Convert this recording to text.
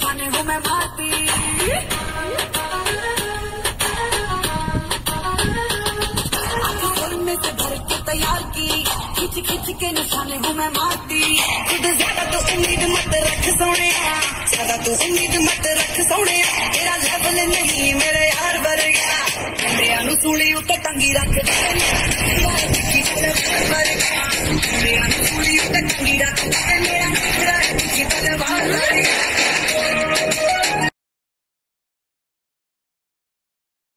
निशाने हूँ मैं मारती। में से भर के तैयार की, खिंच खिंच के निशाने हूँ मैं मारती। खुद ज्यादा तो उम्मीद मत रख सोने, ज्यादा तो उम्मीद मत रख सोने, तेरा लेवल नहीं मेरे यार भर गया। मेरे अनु सूली उते टंगी रख दे, मेरे अनु सूली उते टंगी रख दे।